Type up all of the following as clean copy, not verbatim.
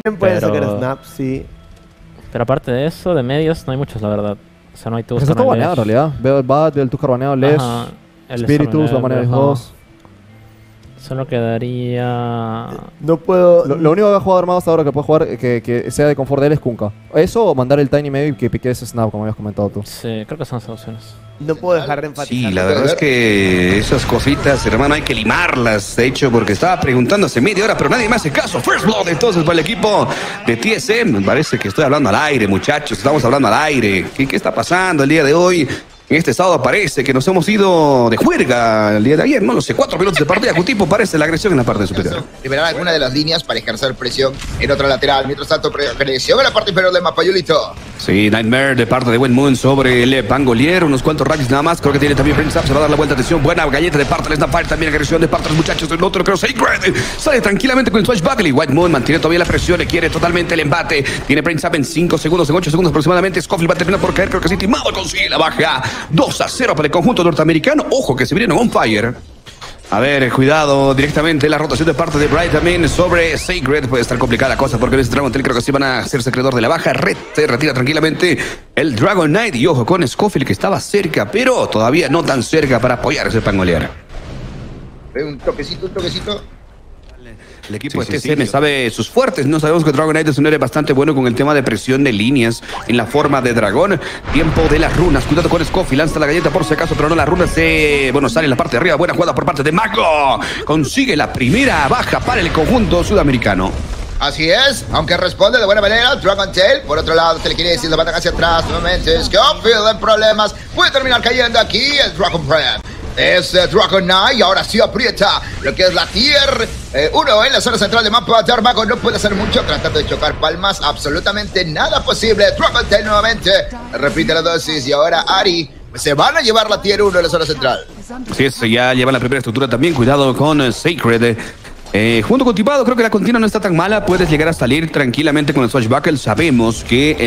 Pueden sacar Snap, sí. Pero aparte de eso, de medios no hay muchos, la verdad. O sea, no hay Tuskar. Está todo baneado en realidad. Veo el Bad, veo el Tuskar baneado, Les, Spiritus, va a banear los dos. Solo quedaría... No puedo... Lo único que ha jugado armado hasta ahora que puede jugar, que sea de confort de él, es Kunkka. Eso o mandar el Tiny Medio y que pique ese Snap, como habías comentado tú. Sí, creo que son las opciones. No puedo dejar de enfatizar. Sí, la verdad es que esas cositas, hermano, hay que limarlas. De hecho, porque estaba preguntando hace media hora, pero nadie me hace caso. First Blood, entonces, para el equipo de TSM. Me parece que estoy hablando al aire, muchachos. Estamos hablando al aire. ¿Qué está pasando el día de hoy? En este sábado parece que nos hemos ido de juerga el día de ayer, no lo sé, 4 minutos de partida. Cutipo parece la agresión en la parte superior. Liberar alguna de las líneas para ejercer presión en otra lateral. Mientras tanto, presión en la parte inferior del mapa, Yulito. Sí, Nightmare de parte de Buen Moon sobre el Pangolier. Unos cuantos racks nada más. Creo que tiene también Prince Up. Se va a dar la vuelta. Atención, buena galleta de parte del Snapfire. También agresión de parte de los muchachos del otro. Creo Sacred sale tranquilamente con el Swashbuckle. Y White Moon mantiene todavía la presión. Le quiere totalmente el embate. Tiene Prince Up en 5 segundos, en 8 segundos aproximadamente. Scofield va a terminar por caer. Creo que sí, Timado consigue la baja. 2-0 para el conjunto norteamericano. Ojo que se vienen on fire. A ver, cuidado, directamente la rotación de parte de Bright también sobre Sacred. Puede estar complicada la cosa porque en este Dragon Tail creo que sí van a hacerse acreedor de la baja. Se retira tranquilamente el Dragon Knight. Y ojo con Scofield que estaba cerca, pero todavía no tan cerca para apoyar ese Pangolier. Un toquecito, un toquecito. El equipo de TSM sabe sus fuertes. No sabemos que Dragon Knight es un héroe bastante bueno con el tema de presión de líneas en la forma de dragón. Tiempo de las runas. Cuidado con Scofield. Lanza la galleta por si acaso, pero no las runas. Bueno, sale en la parte de arriba. Buena jugada por parte de Mago. Consigue la primera baja para el conjunto sudamericano. Así es, aunque responde de buena manera Dragon Tail. Por otro lado, telequinesis, lo matan hacia atrás nuevamente. Scofield en problemas. Puede terminar cayendo aquí el Dragon Breath. Es Dragon Knight y ahora sí aprieta lo que es la tier 1 en la zona central de mapa. Darmago no puede hacer mucho tratando de chocar palmas. Absolutamente nada posible. Dragon Tail nuevamente repite la dosis y ahora Ari se van a llevar la tier 1 en la zona central. Sí, ya lleva la primera estructura también. Cuidado con Sacred. Junto con Tipado, creo que la continua no está tan mala. Puedes llegar a salir tranquilamente con el Swashbuckle. Sabemos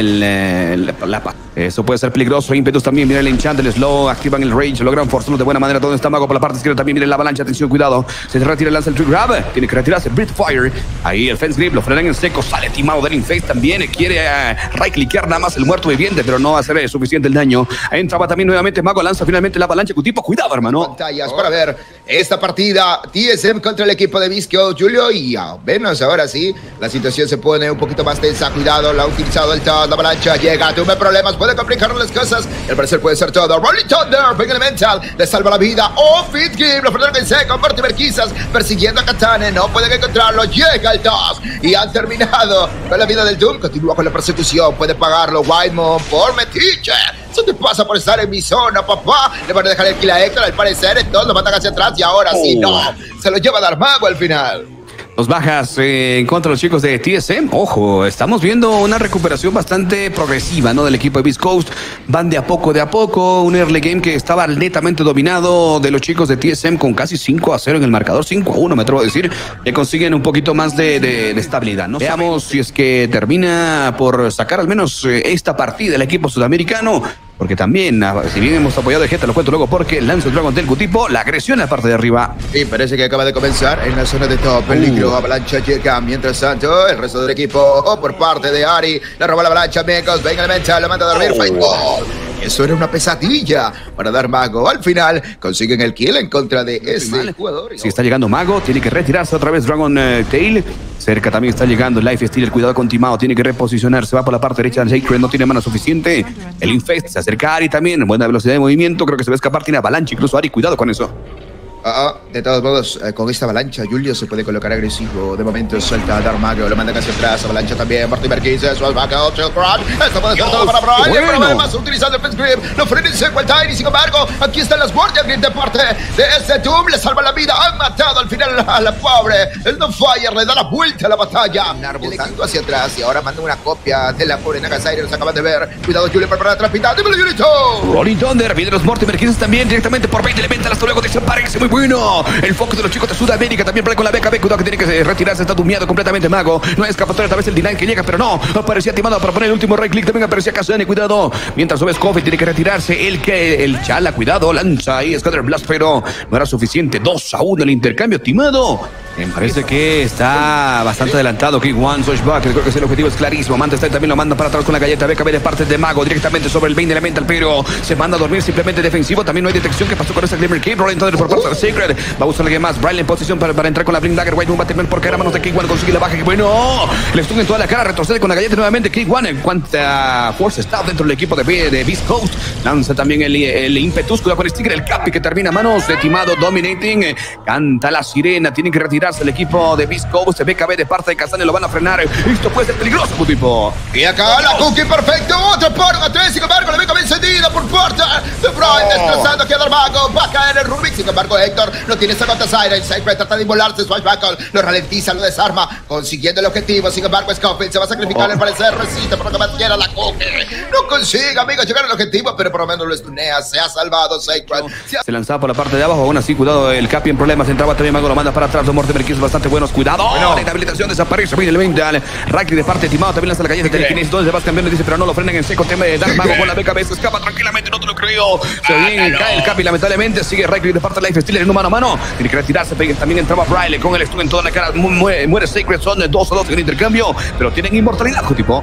que eso puede ser peligroso. Impetus también, mira el enchant, el slow, activan el rage, logran forzarlo de buena manera. ¿Dónde está Mago? Por la parte izquierda también, mira la avalancha. Atención, cuidado. Se retira, lanza el Tree Grab. Tiene que retirarse, Breath Fire. Ahí el Fence Grip, lo frenan en seco. Sale timado del Inface también. Quiere right-clickear nada más el muerto viviente, pero no va a ser suficiente el daño. Ahí entraba también nuevamente Mago, lanza finalmente la avalancha. Cutipo, cuidado, hermano. Pantallas para ver esta partida. TSM contra el equipo de Visco, Julio, y al menos ahora sí, la situación se pone un poquito más tensa. Cuidado, lo ha utilizado el Todd, la avalancha llega, tuve problemas, puede complicar las cosas. Al parecer puede ser todo. Rolling Thunder, Big Elemental, le salva la vida. Oh, Fit Game, lo frenaron en seco. Mortimer Quizás persiguiendo a Katane, no pueden encontrarlo. Llega el Toss y han terminado con la vida del Doom. Continúa con la persecución, puede pagarlo. Whitemon por metiche. ¿Qué te pasa por estar en mi zona, papá? Le van a dejar el kill a Héctor, al parecer, entonces lo matan hacia atrás y ahora sí, no. Se lo lleva a Darmago al final. Dos bajas en contra de los chicos de TSM. Ojo, estamos viendo una recuperación bastante progresiva, ¿no? Del equipo de Beast Coast. Van de a poco. Un early game que estaba netamente dominado de los chicos de TSM con casi 5-0 en el marcador. 5-1, me atrevo a decir. Le consiguen un poquito más de estabilidad, ¿no? Veamos si es que termina por sacar al menos esta partida el equipo sudamericano. Porque también, si bien hemos apoyado a Vegeta, lo cuento luego porque lanza el Dragon Tail Cutipo, la agresión en la parte de arriba. Sí, parece que acaba de comenzar en la zona de top. Peligro, avalancha llega. Mientras tanto, el resto del equipo, por parte de Ari, le roba la avalancha, Mecos, venga Elemental, lo manda a dormir, Fightball. Eso era una pesadilla para Darmago. Al final, consiguen el kill en contra de este jugador. Si está llegando Mago, tiene que retirarse otra vez Dragon Tail. Cerca también está llegando Life Steal, cuidado con Timao, tiene que reposicionarse, va por la parte derecha del Sacred, no tiene mana suficiente. El Infest se acerca a Ari también, buena velocidad de movimiento, creo que se va a escapar, tiene avalancha incluso Ari, cuidado con eso. De todos modos, con esta avalancha, Julio se puede colocar agresivo. De momento suelta a Darmago, lo manda casi atrás. Avalancha también, Mortimer Quizás, Swashbuckle, Chill Crush. Esto puede ser todo para Brian. Bueno. Problemas utilizando el Fence Grip. Lo frena en seco el Tiny. Sin embargo, aquí están las guardias Grip de parte de este Doom. Le salva la vida. Han matado al final a la pobre. El No Fire le da la vuelta a la batalla. Arbuzando hacia atrás y ahora manda una copia de la pobre Nagasaire. Los acaban de ver. Cuidado, Julio, para la traspita. ¡Dímelo, Julito! Rolling Thunder, vienen los Mortimer Quizás también directamente por 20 elementos. Hasta luego, dirección, párense muy bueno. El foco de los chicos de Sudamérica también por ahí con la BKB. Cuidado que tiene que retirarse, está dumiado completamente Mago. No hay escapatoria, tal vez el D9 que llega, pero no. Aparecía timado para poner el último right click. También aparecía Kazane, cuidado. Mientras sube Scofield, tiene que retirarse. El Chala, cuidado, lanza ahí Scatter Blast, pero no era suficiente. 2-1 el intercambio, timado. Me parece que está bastante adelantado K1, Swashback. Creo que el objetivo es clarísimo. Manchester también lo manda para atrás con la galleta BKB de parte de Mago, directamente sobre el Bane Elemental, pero se manda a dormir simplemente defensivo. También no hay detección. ¿Qué pasó con esa Glimmer Cape? Rolling Thunder por parte de Sacred. Va a buscar alguien más. Briley en posición para entrar con la Blink Dagger. White Moon va a terminar por caer a manos de K1. Consigue la baja. Que bueno. Le estuvo en toda la cara. Retrocede con la galleta nuevamente. K1 en cuanto a Force está dentro del equipo de Beast Coast. Lanza también el Impetus. Cuidado con el Sticker. El Capi que termina a manos de Timado. Dominating. Canta la sirena. Tiene que retirarse el equipo de Beast Coast. BKB de parte de Kazane lo van a frenar. Esto puede ser peligroso, tipo. Y acá la Cookie perfecto. Otro por A3. Sin embargo, la BKB encendida por parte de Brian. Destrozando aquí a Darmago. Va a caer el Rubik. Sin embargo, Héctor no tiene esa gota Siren. Sacred trata de inmolarse. Swashbuckle lo ralentiza, lo desarma, consiguiendo el objetivo. Sin embargo, Scofield se va a sacrificar al parecer. Resiste por lo que más quiera la Cookie. No consigue, amigos, llegar al objetivo, pero por lo menos lo estunea. Se ha salvado Sacred. Se lanzaba por la parte de abajo. Aún así, cuidado, el Capi en problemas. Entraba también Mago, lo manda para atrás. Los Mortimer Kills bastante buenos. Cuidado. Bueno, la inhabilitación desaparece. Bien, el 20 al Raggy de parte de Timado. También lanza la galleta de Telekinesis. Entonces vas cambiando. Dice, pero no lo frenan en seco. Tema de Dark Mago con la BKB. Se escapa tranquilamente. No te lo creo. Se viene, cae el Capi, lamentablemente. Sigue Raggy de parte de Life Stealer en un mano a mano. Tiene que retirarse. También entraba Briley con el stun en toda la cara. Muere Sacred. Son 2-2 en el intercambio. Pero tienen inmortalidad, tipo.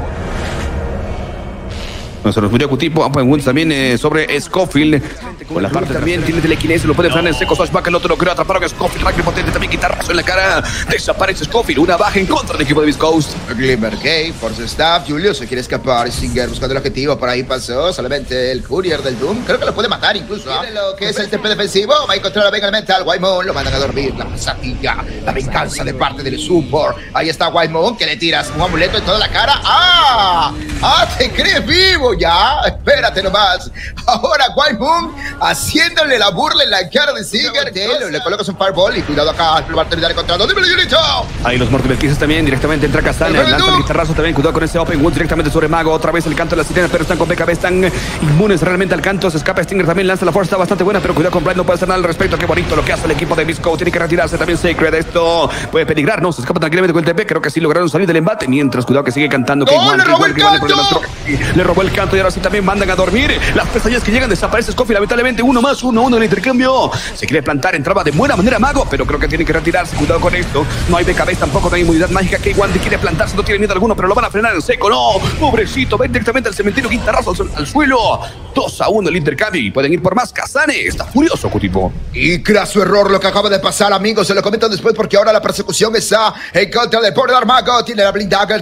Se nos murió Cutipo, Ampen Wounds también sobre Scofield. Con la parte también tiene telequinesis, lo puede frenar en seco. Swashback, el otro lo creo atrapar a Scofield. Raggy potente también, guitarrazo en la cara. Desaparece Scofield, una baja en contra del equipo de Beast Coast. Glimmer Cape, Force Staff, Julio se quiere escapar. Stinger buscando el objetivo, por ahí pasó solamente el Courier del Doom. Creo que lo puede matar incluso. Tiene lo que es el TP defensivo. Va a encontrar a Venga Elemental. White Moon lo mandan a dormir. La pesadilla, la venganza de parte del support. Ahí está White Moon que le tiras un amuleto en toda la cara. ¡Ah! ¡Ah! ¿Te crees vivo ya? Espérate nomás. Ahora White Moon haciéndole la burla en la cara de Stinger. Le colocas un Fireball y cuidado acá. Lo va a terminar encontrando. ¡Dímelo, Julito! Ahí los Mortimer Kills también directamente entra Kazane. Lanza el guitarrazo también. Cuidado con ese Open Wood directamente sobre Mago. Otra vez el canto de las sirenas, pero están con BKB. Están inmunes realmente al canto. Se escapa Stinger también. Lanza la fuerza, está bastante buena, pero cuidado con Brian. No puede hacer nada al respecto. Qué bonito lo que hace el equipo de Beast Coast. Tiene que retirarse también Sacred. Esto puede peligrar, ¿no? Se escapa tranquilamente con el TP. Creo que sí lograron salir del embate. Mientras, cuidado que sigue cantando. ¡No! ¡Le robó el canto! Le robó el canto y ahora sí también mandan a dormir. Las pesadillas que llegan, desaparece Scofield. Lamentablemente, 1-1 en el intercambio. Se quiere plantar, entraba de buena manera Mago, pero creo que tiene que retirarse. Cuidado con esto. No hay BKB, tampoco no hay inmunidad mágica. K1 quiere plantarse, no tiene miedo alguno, pero lo van a frenar en seco. No, pobrecito, ven directamente al cementerio, guitarrazo al suelo. 2-1 el intercambio y pueden ir por más. Kazane está furioso, Cutipo. Y craso error lo que acaba de pasar, amigos. Se lo comento después porque ahora la persecución está en contra de Border Mago. Tiene la Blink Dagger,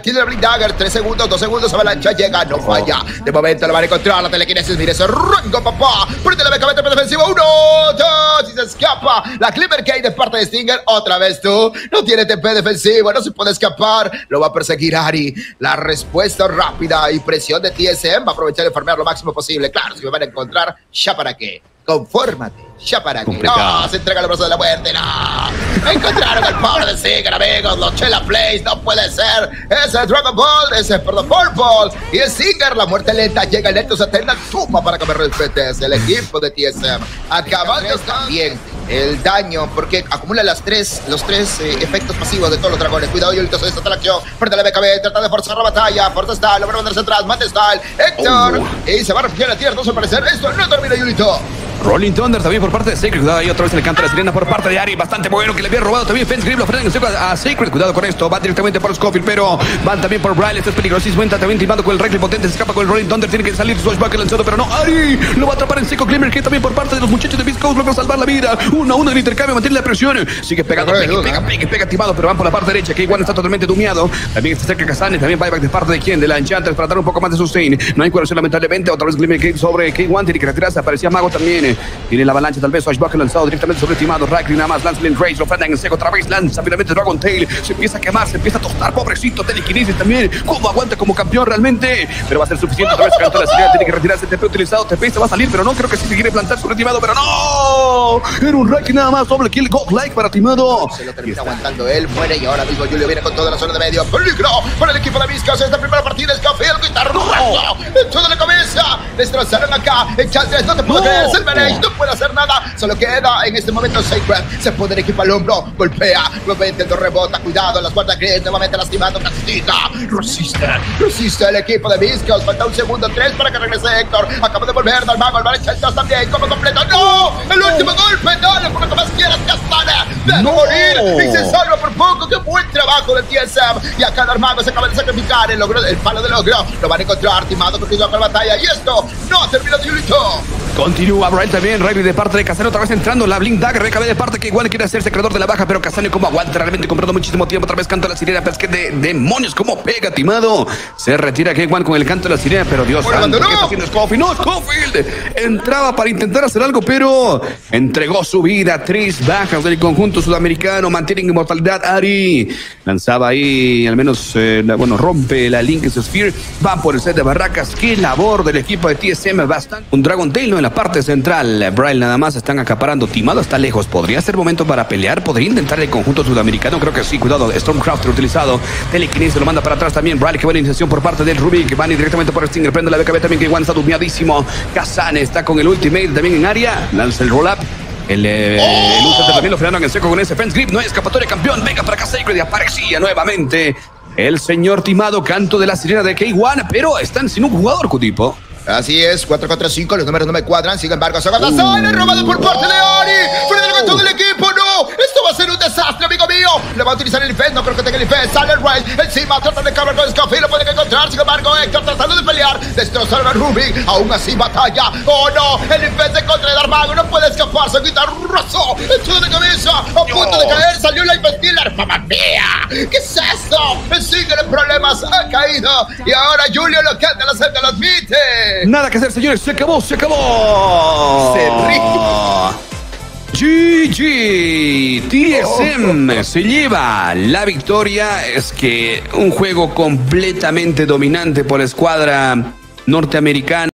3 segundos, 2 segundos, avalancha, llega, no falla. De momento lo van a encontrar, la telequinesis, mire ese rango, papá. Prende la BKB, TP defensivo, 1, 2, y se escapa. La Glimmer Cape de parte de Stinger, otra vez tú. No tiene TP defensivo, no se puede escapar. Lo va a perseguir Ari. La respuesta rápida y presión de TSM va a aprovechar de farmear lo máximo posible. Claro, si me van a encontrar, ¿ya para qué? Confórmate, ya para qué. No, se entrega el brazo de la muerte, no. Encontraron al pobre de Stinger, amigos. Los Chela Plays, no puede ser. Ese Dragon Ball, Purple. Y Stinger, la muerte lenta, llega el Nectus Eternal. Suma para que me respetes. El equipo de TSM acabando también el daño, porque acumula los tres efectos pasivos de todos los dragones. Cuidado, Yolito, se desata la acción. Frente a la BKB, trata de forzar la batalla. Forza Style, lo van a mandarse atrás. Mate Style, Héctor. Y se va a refugiar a la tierra, no se parecer. Esto no termina, Yolito. Rolling Thunder también por parte de Sacred. Cuidado ahí otra vez en el canto de la sirena por parte de Ari. Bastante bueno que le había robado también Fence Grip. Lo frenan a Sacred. Cuidado con esto. Va directamente por Scofield, pero van también por Briley. Este es peligrosísimo. Entra también timando con el Reckless potente. Se escapa con el Rolling Thunder. Tiene que salir Swashback lanzado, pero no. Ari lo va a atrapar en seco. Glimmer que también por parte de los muchachos de Beast Coast logra salvar la vida. 1-1 el intercambio. Mantiene la presión. Sigue pegando. Pega timado, pero van por la parte derecha. K1 está totalmente dumeado. También está cerca Kazane. También buyback de parte de quién? De la Enchantress para dar un poco más de sustain. No hay curación lamentablemente. Otra vez Glimmer Cape sobre K1. Tiene que retirarse. Aparecía Mago también. Tiene la avalancha tal vez. Swashback lanzado directamente sobre Timado. Raggy nada más. Lanza el Enrage. Lo frenan en seco otra vez. Lanza finalmente Dragon Tail. Se empieza a quemar. Se empieza a tostar. Pobrecito. Telekinesis también. ¿Cómo aguanta como campeón realmente? Pero va a ser suficiente. Otra vez canta la sirena. Tiene que retirarse. TP utilizado. TP se va a salir. Pero no creo que sí se quiere plantar sobre Timado. Pero no. Era un Raggy nada más. Doble kill. Godlike para Timado. Se lo termina aguantando él. Muere y ahora mismo Julio viene con toda la zona de medio. Peligro para el equipo de Viscos. Esta primera partida es Scofield. Guitarrazo. En toda la cabeza. Destrozaron acá. Enchantress. No te puedo creer. Es el veneno. Rage no puede hacer nada. Solo queda en este momento Sacred. Se pone el equipo al hombro. Golpea. Nuevamente no rebota. Cuidado. Las guardas Grid. Nuevamente lastimando. Casita. Resiste el equipo de Viscos. Falta un segundo. 3 para que regrese Héctor. Acaba de volver del mago. El Valechentos también. Como completo. ¡No! El último golpe. Dale por lo que más quieras. Castana. Deja morir. Y se salva por poco. ¡Qué buen trabajo del TSM! Y acá el mago se acaba de sacrificar. El palo de logro. Lo van a encontrar. Timado continúa con la batalla. Y esto no termina de Julito. Continúa Braille también, Raven de parte de Casano, otra vez entrando la Blink Dagger, BKB de parte que igual quiere hacerse creador de la baja, pero Casano como aguanta, realmente comprando muchísimo tiempo, otra vez canta la sirena, pero es que demonios, como pega, Timado, se retira K1 con el canto de la sirena, pero Dios santo, ¿qué está haciendo Scofield? No, Scofield entraba para intentar hacer algo, pero entregó su vida, 3 bajas del conjunto sudamericano, mantienen inmortalidad, Ari, lanzaba ahí, al menos, rompe la Link Sphere, va por el set de barracas, qué labor del equipo de TSM, bastante, un Dragon Tail, ¿no? En la parte central, Braille nada más están acaparando. Timado está lejos. ¿Podría ser momento para pelear? ¿Podría intentar el conjunto sudamericano? Creo que sí. Cuidado. Stormcrafter utilizado. Telekinesis se lo manda para atrás también. Braille, que buena iniciación por parte del Rubik. Van directamente por Stinger. Prende la BKB también, que igual está durmiadísimo. Kazan está con el ultimate también en área. Lanza el roll-up. El Ultra también lo frenaron en seco con ese fence grip. No hay escapatoria, campeón. Venga para acá, Sacred. Y aparecía nuevamente el señor Timado. Canto de la sirena de K1. Pero están sin un jugador, Cutipo. Así es, 4-4-5, los números no me cuadran. Sin embargo, sale robado por parte de Ari. Frente a todo el equipo, no. Esto va a ser un desastre, amigo mío. Le va a utilizar el Ifest, no creo que tenga el Ifest. Sale el Rage, encima trata de cabrar con Scofield. Lo pueden encontrar, sin embargo, Héctor tratando de pelear. Destrozar a Rubik, aún así batalla. Oh no, el Ifest en contra de Darmago. No puede escapar, se quita Rosso. Hecho de cabeza, a punto de caer. Salió la Ifestealer, mamá mía. ¿Qué es esto? Sigue en problemas, ha caído. Y ahora Julio lo canta, lo acepta, lo admite. Nada que hacer, señores, se acabó. Se GG, TSM se lleva la victoria. Es que un juego completamente dominante por la escuadra norteamericana.